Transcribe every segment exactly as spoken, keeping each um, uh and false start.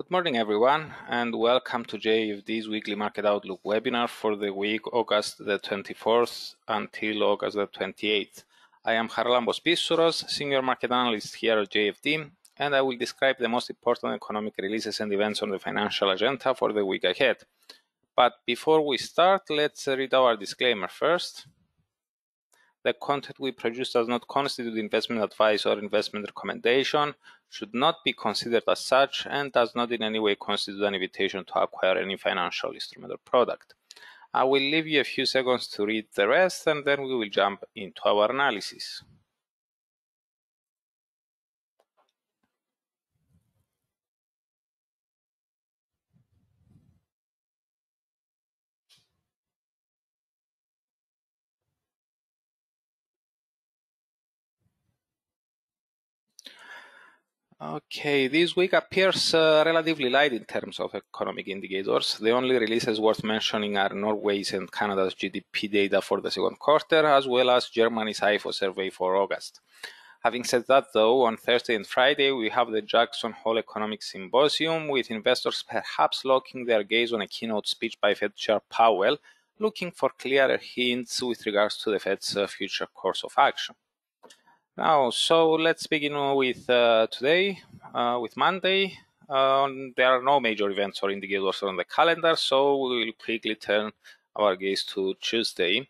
Good morning, everyone, and welcome to J F D's Weekly Market Outlook webinar for the week August the twenty-fourth until August the twenty-eighth. I am Charalambos Pissouros, Senior Market Analyst here at J F D, and I will describe the most important economic releases and events on the financial agenda for the week ahead. But before we start, let's read our disclaimer first. The content we produce does not constitute investment advice or investment recommendation, should not be considered as such, and does not in any way constitute an invitation to acquire any financial instrument or product. I will leave you a few seconds to read the rest, and then we will jump into our analysis. Okay, this week appears uh, relatively light in terms of economic indicators. The only releases worth mentioning are Norway's and Canada's G D P data for the second quarter, as well as Germany's I F O survey for August. Having said that, though, on Thursday and Friday, we have the Jackson Hole Economic Symposium, with investors perhaps locking their gaze on a keynote speech by Fed Chair Powell, looking for clearer hints with regards to the Fed's uh, future course of action. Now, so let's begin with uh, today, uh, with Monday. Uh, there are no major events or indicators on the calendar, so we will quickly turn our gaze to Tuesday.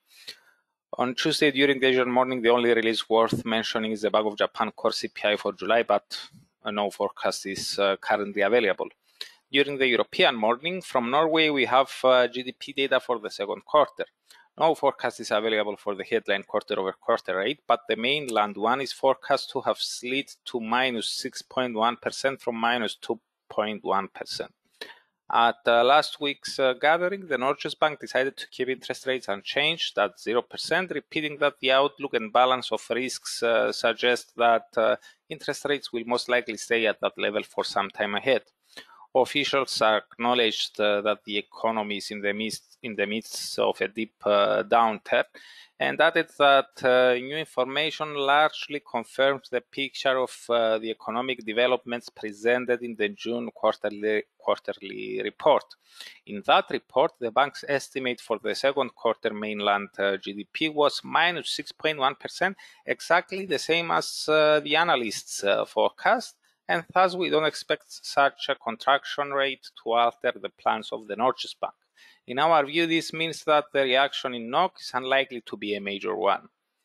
On Tuesday, during the Asian morning, the only release worth mentioning is the Bank of Japan core C P I for July, but no forecast is uh, currently available. During the European morning, from Norway, we have uh, G D P data for the second quarter. No forecast is available for the headline quarter-over-quarter rate, but the mainland one is forecast to have slid to minus six point one percent from minus two point one percent. At uh, last week's uh, gathering, the Norges Bank decided to keep interest rates unchanged at zero percent, repeating that the outlook and balance of risks uh, suggest that uh, interest rates will most likely stay at that level for some time ahead. Officials acknowledged uh, that the economy is in the midst, in the midst of a deep uh, downturn, and added that uh, new information largely confirms the picture of uh, the economic developments presented in the June quarterly, quarterly report. In that report, the bank's estimate for the second quarter mainland uh, G D P was minus six point one percent, exactly the same as uh, the analysts' uh, forecast, and thus we don't expect such a contraction rate to alter the plans of the Norges Bank. In our view, this means that the reaction in N O K is unlikely to be a major one.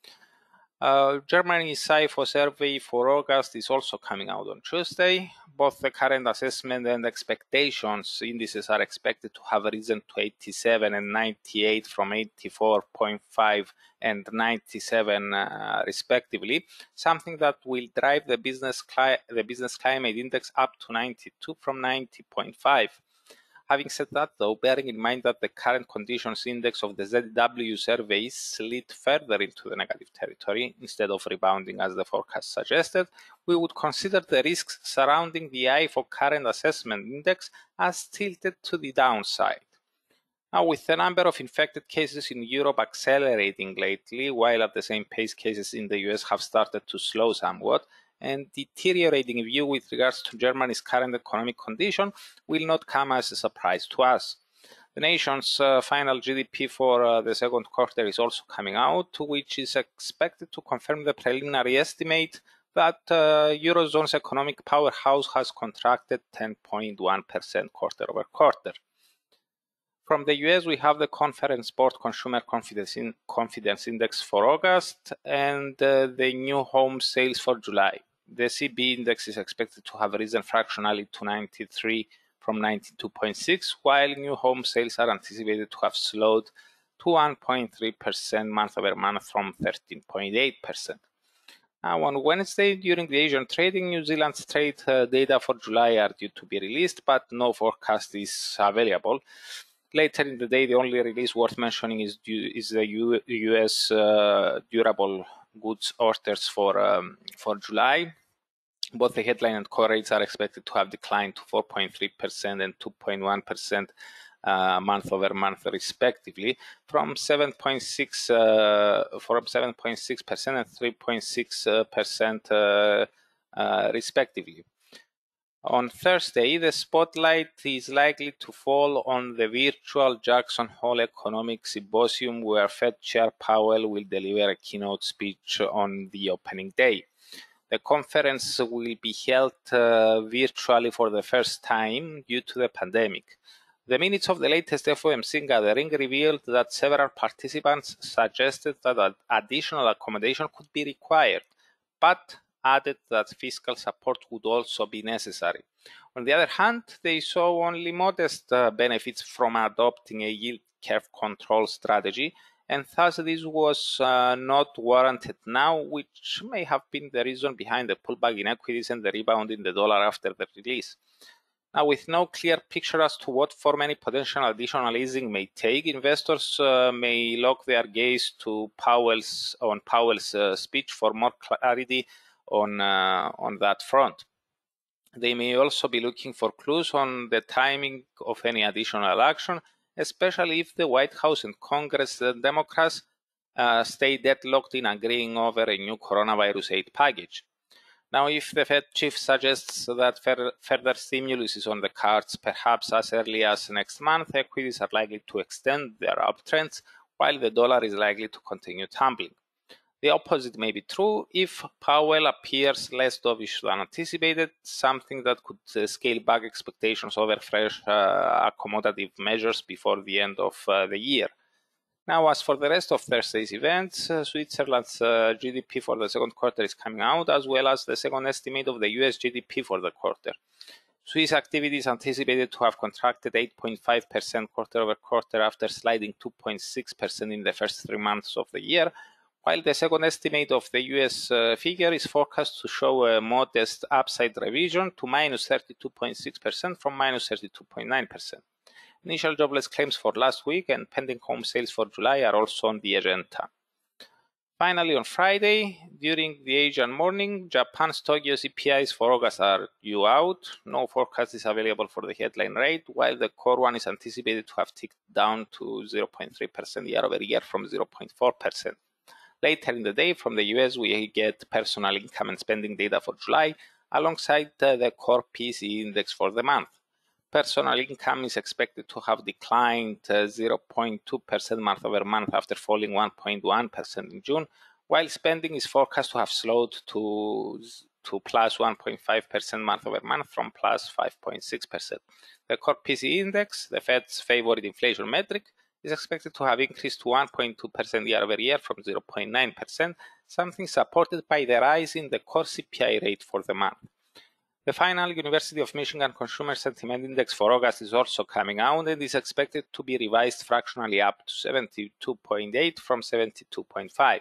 Uh, Germany's I F O survey for August is also coming out on Tuesday. Both the current assessment and expectations indices are expected to have risen to eighty-seven and ninety-eight from eighty-four point five and ninety-seven uh, respectively, something that will drive the business, the business climate index up to ninety-two from ninety point five. Having said that, though, bearing in mind that the current conditions index of the Z W survey slid further into the negative territory instead of rebounding as the forecast suggested, we would consider the risks surrounding the I F O current assessment index as tilted to the downside. Now, with the number of infected cases in Europe accelerating lately, while at the same pace cases in the U S have started to slow somewhat, and deteriorating view with regards to Germany's current economic condition will not come as a surprise to us. The nation's uh, final G D P for uh, the second quarter is also coming out, which is expected to confirm the preliminary estimate that uh, Eurozone's economic powerhouse has contracted ten point one percent quarter over quarter. From the U S, we have the Conference Board Consumer Confidence, in, Confidence Index for August and uh, the new home sales for July. The C B index is expected to have risen fractionally to ninety-three from ninety-two point six, while new home sales are anticipated to have slowed to one point three percent month over month from thirteen point eight percent. Now, on Wednesday, during the Asian trading, New Zealand's trade uh, data for July are due to be released, but no forecast is available. Later in the day, the only release worth mentioning is, due, is the U, U.S. Uh, durable goods orders for um, for July. Both the headline and core rates are expected to have declined to four point three percent and two point one percent uh, month over month, respectively, from seven point six uh, from seven point six percent and three point six percent uh, uh, respectively. On Thursday, the spotlight is likely to fall on the virtual Jackson Hole Economic Symposium, where Fed Chair Powell will deliver a keynote speech on the opening day. The conference will be held uh, virtually for the first time due to the pandemic. The minutes of the latest F O M C gathering revealed that several participants suggested that additional accommodation could be required, but added that fiscal support would also be necessary. On the other hand, they saw only modest uh, benefits from adopting a yield curve control strategy, and thus this was uh, not warranted now, which may have been the reason behind the pullback in equities and the rebound in the dollar after the release. Now, with no clear picture as to what form any potential additional easing may take, investors uh, may lock their gaze to Powell's on Powell's uh, speech for more clarity on uh, on that front. They may also be looking for clues on the timing of any additional action, especially if the White House and Congress and Democrats uh, stay deadlocked in agreeing over a new coronavirus aid package. Now, if the Fed chief suggests that further stimulus is on the cards, perhaps as early as next month, equities are likely to extend their uptrends, while the dollar is likely to continue tumbling. The opposite may be true if Powell appears less dovish than anticipated, something that could uh, scale back expectations over fresh uh, accommodative measures before the end of uh, the year. Now, as for the rest of Thursday's events, uh, Switzerland's uh, G D P for the second quarter is coming out, as well as the second estimate of the U S G D P for the quarter. Swiss activity is anticipated to have contracted eight point five percent quarter over quarter after sliding two point six percent in the first three months of the year, while the second estimate of the U S uh, figure is forecast to show a modest upside revision to minus thirty-two point six percent from minus thirty-two point nine percent. Initial jobless claims for last week and pending home sales for July are also on the agenda. Finally, on Friday, during the Asian morning, Japan's Tokyo C P Is for August are due out. No forecast is available for the headline rate, while the core one is anticipated to have ticked down to zero point three percent year over year from zero point four percent. Later in the day, from the U S, we get personal income and spending data for July, alongside uh, the core P C E index for the month. Personal income is expected to have declined uh, zero point two percent month over month after falling one point one percent in June, while spending is forecast to have slowed to, to plus one point five percent month over month from plus five point six percent. The core P C E index, the Fed's favorite inflation metric, is expected to have increased to one point two percent year over year from zero point nine percent, something supported by the rise in the core C P I rate for the month. The final University of Michigan Consumer Sentiment Index for August is also coming out and is expected to be revised fractionally up to seventy-two point eight from seventy-two point five.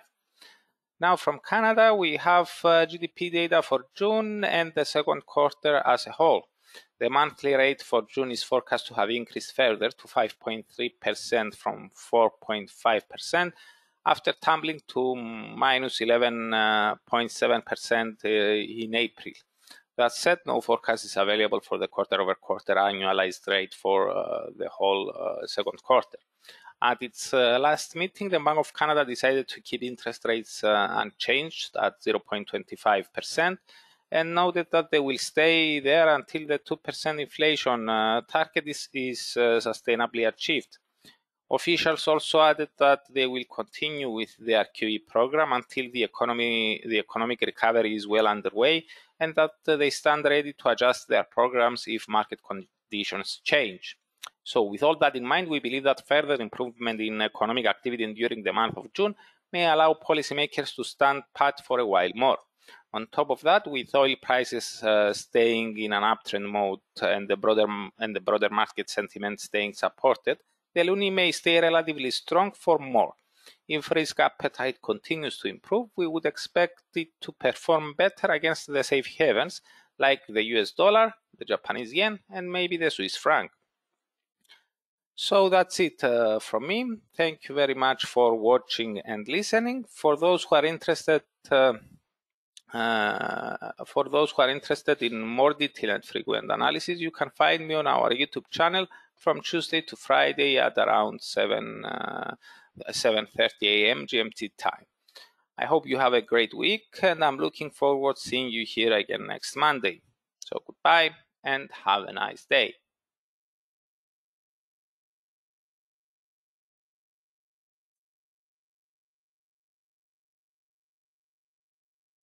Now from Canada, we have uh, G D P data for June and the second quarter as a whole. The monthly rate for June is forecast to have increased further to five point three percent from four point five percent after tumbling to minus eleven point seven percent uh, in April. That said, no forecast is available for the quarter-over-quarter annualized rate for uh, the whole uh, second quarter. At its uh, last meeting, the Bank of Canada decided to keep interest rates uh, unchanged at zero point two five percent and noted that they will stay there until the two percent inflation uh, target is, is uh, sustainably achieved. Officials also added that they will continue with their Q E program until the economy, the economic recovery is well underway, and that uh, they stand ready to adjust their programs if market conditions change. So with all that in mind, we believe that further improvement in economic activity during the month of June may allow policymakers to stand pat for a while more. On top of that, with oil prices uh, staying in an uptrend mode and the broader and the broader market sentiment staying supported, the loonie may stay relatively strong for more. If risk appetite continues to improve, we would expect it to perform better against the safe havens like the U S dollar, the Japanese yen, and maybe the Swiss franc. So that's it uh, from me. Thank you very much for watching and listening. For those who are interested, uh, uh, for those who are interested in more detailed and frequent analysis, you can find me on our YouTube channel from Tuesday to Friday at around seven thirty a m G M T time. I hope you have a great week, and I'm looking forward to seeing you here again next Monday. So goodbye and have a nice day.